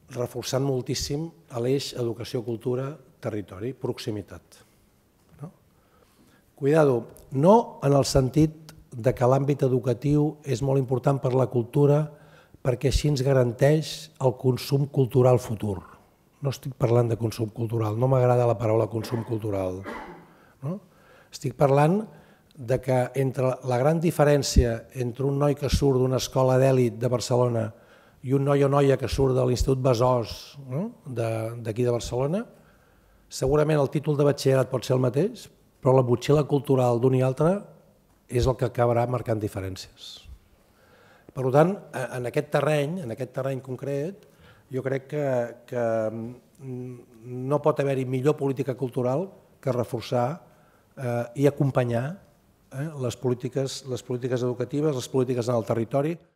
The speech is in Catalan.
reforçant moltíssim l'eix educació-cultura-territori, proximitat. Cuidado, no en el sentit que l'àmbit educatiu és molt important per la cultura perquè així ens garanteix el consum cultural futur. No estic parlant de consum cultural, no m'agrada la paraula consum cultural. Estic parlant que entre la gran diferència entre un noi que surt d'una escola d'èlit de Barcelona i un noi o noia que surt de l'Institut Besòs d'aquí de Barcelona, segurament el títol de batxillerat pot ser el mateix, però la motxilla cultural d'un i altre és el que acabarà marcant diferències. Per tant, en aquest terreny concret, jo crec que no pot haver-hi millor política cultural que reforçar i acompanyar les polítiques educatives, les polítiques en el territori.